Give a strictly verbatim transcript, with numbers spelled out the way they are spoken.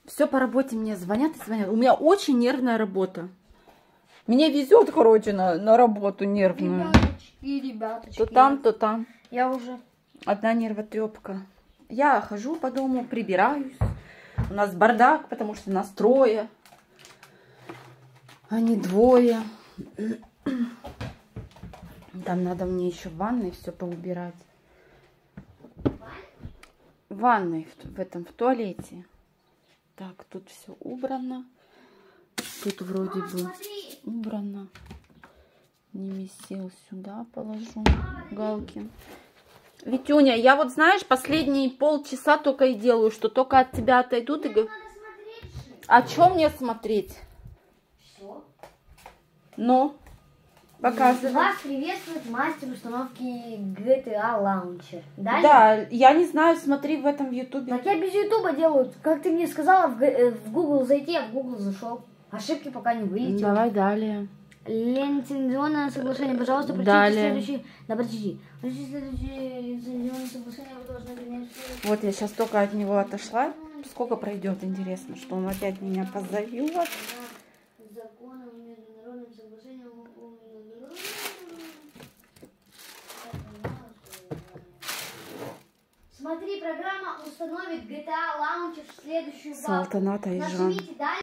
Все по работе мне звонят и звонят. У меня очень нервная работа. Мне везет, короче, на, на работу нервную. Ребяточки, ребяточки. То там, то там. Я уже... Одна нервотрепка. Я хожу по дому, прибираюсь. У нас бардак, потому что нас трое. А не двое. Там надо мне еще в ванной все поубирать. В ванной, в, в этом, в туалете. Так, тут все убрано. Тут вроде Мама, бы смотри. убрано. Немесил сюда положу. Галки. Витюня, я вот, знаешь, последние полчаса только и делаю, что только от тебя отойдут и говорю. А что мне смотреть? Все. Ну, показывай. Вас приветствует мастер установки джи ти эй Launcher. Дальше? Да, я не знаю, смотри в этом ютубе. Так я без ютуба делаю. Как ты мне сказала, в, г- в Google зайти, я в Google зашел. Ошибки пока не вылетели. Давай далее. Лицензионное соглашение. Пожалуйста, прочтите Далее. следующий. Да, подожди. Прочтите следующее лицензионное соглашение. Вы должны принять. Вот я сейчас только от него отошла. Сколько пройдет, интересно, что он опять меня позовет. Законом и международным соглашением. Смотри, программа установит джи ти эй Launcher в следующую базу. Салтанат Айжан. Нажмите далее.